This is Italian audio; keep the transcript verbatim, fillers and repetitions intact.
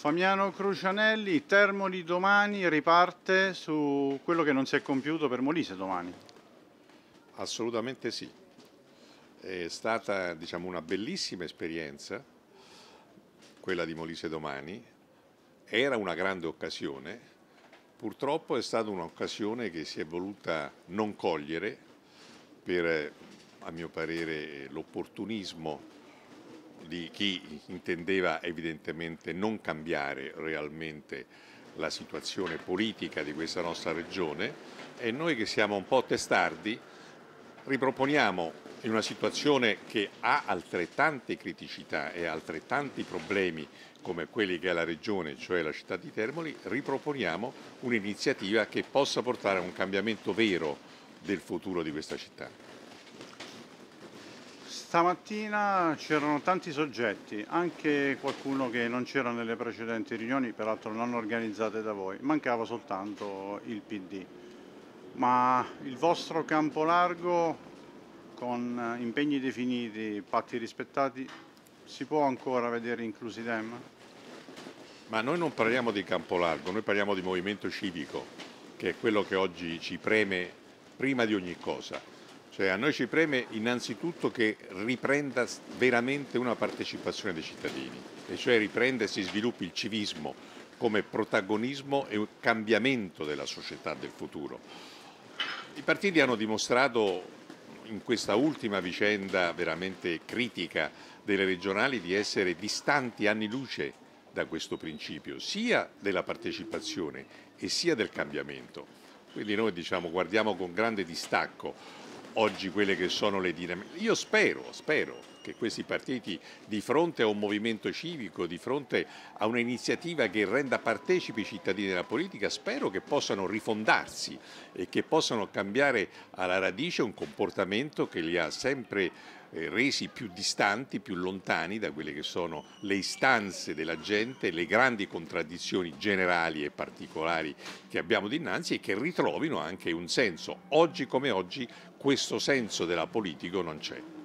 Famiano Crucianelli, Termoli domani riparte su quello che non si è compiuto per Molise domani. Assolutamente sì. È stata, diciamo, una bellissima esperienza quella di Molise domani. Era una grande occasione, purtroppo è stata un'occasione che si è voluta non cogliere per, a mio parere, l'opportunismo di chi intendeva evidentemente non cambiare realmente la situazione politica di questa nostra regione, e noi che siamo un po' testardi riproponiamo, in una situazione che ha altrettante criticità e altrettanti problemi come quelli che ha la regione, cioè la città di Termoli, riproponiamo un'iniziativa che possa portare a un cambiamento vero del futuro di questa città. Stamattina c'erano tanti soggetti, anche qualcuno che non c'era nelle precedenti riunioni, peraltro non organizzate da voi, mancava soltanto il P D. Ma il vostro campo largo, con impegni definiti, patti rispettati, si può ancora vedere inclusi i Dem? Ma noi non parliamo di campo largo, noi parliamo di movimento civico, che è quello che oggi ci preme prima di ogni cosa. Cioè a noi ci preme innanzitutto che riprenda veramente una partecipazione dei cittadini, e cioè riprenda e si sviluppi il civismo come protagonismo e un cambiamento della società del futuro. I partiti hanno dimostrato in questa ultima vicenda veramente critica delle regionali di essere distanti anni luce da questo principio, sia della partecipazione e sia del cambiamento. Quindi noi diciamo, guardiamo con grande distacco oggi quelle che sono le dinamiche. Io spero, spero che questi partiti, di fronte a un movimento civico, di fronte a un'iniziativa che renda partecipi i cittadini della politica, spero che possano rifondarsi e che possano cambiare alla radice un comportamento che li ha sempre eh, resi più distanti, più lontani da quelle che sono le istanze della gente, le grandi contraddizioni generali e particolari che abbiamo dinanzi, e che ritrovino anche un senso. Oggi come oggi questo senso della politica non c'è.